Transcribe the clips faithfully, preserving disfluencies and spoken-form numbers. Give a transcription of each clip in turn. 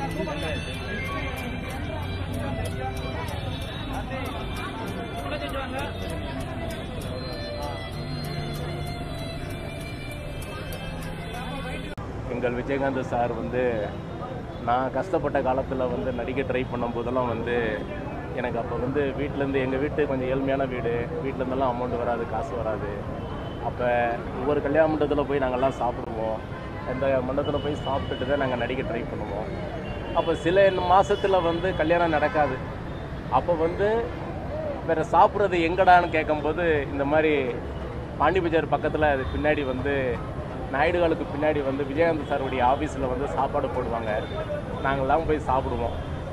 எங்கள் விஜயகாந்த் சார் வந்து நான் கஷ்டப்பட்ட காலத்தில் வந்து நடிக்க ட்ரை பண்ணும்போதெல்லாம் வந்து எனக்கு அப்போ வந்து வீட்டிலேருந்து எங்கள் வீட்டு கொஞ்சம் ஏழ்மையான வீடு, வீட்டிலேருந்தெல்லாம் அமௌண்ட் வராது, காசு வராது. அப்போ ஒவ்வொரு கல்யாண மண்டபத்தில் போய் நாங்கள்லாம் சாப்பிடுவோம். அந்த மண்டபத்தில் போய் சாப்பிட்டுட்டு தான் நாங்கள் நடிக்க ட்ரை பண்ணுவோம். அப்போ சில மாதத்தில் வந்து கல்யாணம் நடக்காது. அப்போ வந்து வேறு சாப்பிட்றது எங்கடான்னு கேட்கும்போது இந்த மாதிரி பாண்டி பஜார் பக்கத்தில் அது பின்னாடி வந்து நாயுடுகளுக்கு பின்னாடி வந்து விஜயகாந்த் சாருடைய ஆஃபீஸில் வந்து சாப்பாடு போடுவாங்க. நாங்கள்லாம் போய் சாப்பிடுவோம்.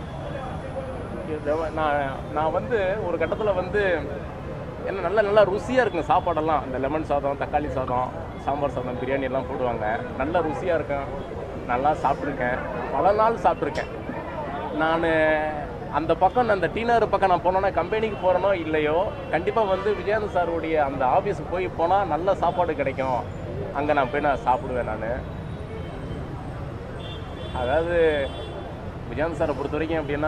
நான் நான் வந்து ஒரு கட்டத்தில் வந்து என்ன நல்ல நல்லா ருசியாக இருக்குங்க சாப்பாடெல்லாம். இந்த லெமன் சாதம், தக்காளி சாதம், சாம்பார் சாதம், பிரியாணி எல்லாம் போடுவாங்க. நல்ல ருசியாக இருக்கும். நல்லா சாப்பிட்ருக்கேன், பல நாள் சாப்பிட்ருக்கேன். நான் அந்த பக்கம் அந்த டீனர் பக்கம் நான் போனோன்னா கம்பெனிக்கு போகிறனோ இல்லையோ கண்டிப்பாக வந்து விஜயகாந்த் சாருடைய அந்த ஆஃபீஸுக்கு போய் போனால் நல்ல சாப்பாடு கிடைக்கும். அங்கே நான் போய் நான் சாப்பிடுவேன். நான் அதாவது விஜயகாந்த் சாரை பொறுத்த வரைக்கும் எப்படின்னா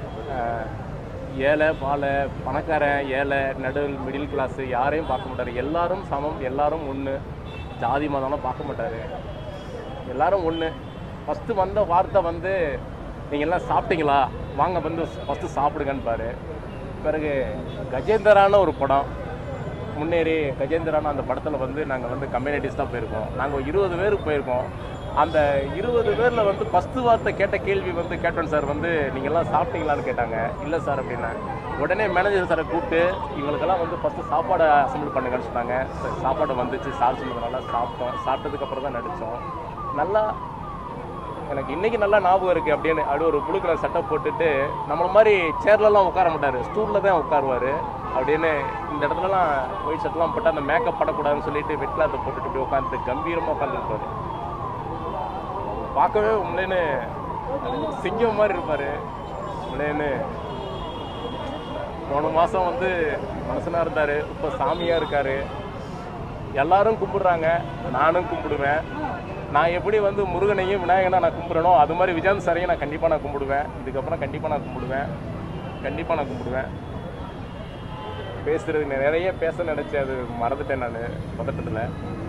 ஏழை பாலை, பணக்காரன் ஏழை, நடு மிடில் கிளாஸு யாரையும் பார்க்க மாட்டார். எல்லாரும் சமம், எல்லாரும் ஒன்று. ஜாதி மதம்லாம் பார்க்க மாட்டார். எல்லாரும் ஒன்று. ஃபஸ்ட்டு வந்த வார்த்தை வந்து நீங்கள் எல்லாம் சாப்பிட்டீங்களா, வாங்க வந்து ஃபஸ்ட்டு சாப்பிடுங்கன்னு பாரு. பிறகு கஜேந்திரான ஒரு படம் முன்னேறி கஜேந்திரான அந்த படத்தில் வந்து நாங்கள் வந்து கம்யூனிட்டிஸ்டாக போயிருக்கோம். நாங்கள் இருபது பேருக்கு போயிருக்கோம். அந்த இருபது பேரில் வந்து ஃபஸ்ட்டு வார்த்தை கேட்ட கேள்வி வந்து கேப்டன் சார் வந்து நீங்கள்லாம் சாப்பிட்டீங்களான்னு கேட்டாங்க. இல்லை சார் அப்படின்னா உடனே மேனேஜர் சாரை கூப்பிட்டு இவங்களுக்கெல்லாம் வந்து ஃபஸ்ட்டு சாப்பாடை அசம்பிள் பண்ணுங்கன்னு சொன்னாங்க. சாப்பாடு வந்துச்சு, சார் சொன்னதுனால சாப்பிட்டோம். சாப்பிட்டதுக்கப்புறம் தான் நடித்தோம். நல்லா எனக்கு இன்றைக்கி நல்லா ஞாபகம் இருக்குது. அப்படின்னு அப்படி ஒரு புழு கலர் சட்டை போட்டுட்டு நம்மள மாதிரி சேர்லலாம் உட்கார மாட்டார், ஸ்டூலில் தான் உட்காருவார். அப்படின்னு இந்த இடத்துலலாம் ஒயிட் ஷர்ட்லாம் போட்டு அந்த மேக்கப் படக்கூடாதுன்னு சொல்லிட்டு வெட் கிளாத்தை போட்டுட்டு இப்படி உட்காந்து கம்பீரமாக உட்காந்துருப்பார். பார்க்கவே உண்மையின்னு சிங்கம் மாதிரி இருப்பார். உண்மையின்னு போன மாதம் வந்து மனுஷனாக இருந்தார், இப்போ சாமியாக இருக்கார். எல்லாரும் கும்பிடுறாங்க, நானும் கும்பிடுவேன். நான் எப்படி வந்து முருகனையும் விநாயகனா நான் கும்பிட்றனோ அது மாதிரி விஜயகாந்த் சாரையும் நான் கண்டிப்பாக நான் கும்பிடுவேன். இதுக்கப்புறம் கண்டிப்பாக நான் கும்பிடுவேன், கண்டிப்பாக நான் கும்பிடுவேன். பேசுகிறது நிறைய பேச நினச்சேன், அது மறந்துட்டேன் நான் பதட்டத்தில்.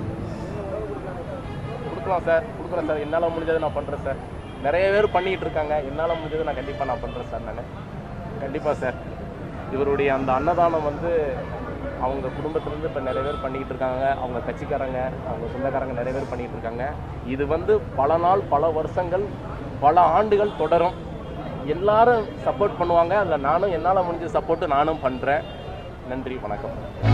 கொடுக்கலாம் சார், கொடுக்குறேன் சார், என்னால் முடிஞ்சதை நான் பண்ணுறேன் சார். நிறைய பேர் பண்ணிக்கிட்டு இருக்காங்க, என்னால் முடிஞ்சதை நான் கண்டிப்பாக நான் பண்ணுறேன் சார். நான் கண்டிப்பாக சார். இவருடைய அந்த அன்னதானம் வந்து அவங்க குடும்பத்திலேருந்து இப்போ நிறைய பேர் பண்ணிக்கிட்டு இருக்காங்க. அவங்க கட்சிக்காரங்க, அவங்க சொந்தக்காரங்க நிறைய பேர் பண்ணிக்கிட்டு இருக்காங்க. இது வந்து பல நாள், பல வருஷங்கள், பல ஆண்டுகள் தொடரும். எல்லாரும் சப்போர்ட் பண்ணுவாங்க. அதில் நானும் என்னால் முடிஞ்ச சப்போர்ட்டு நானும் பண்ணுறேன். நன்றி, வணக்கம்.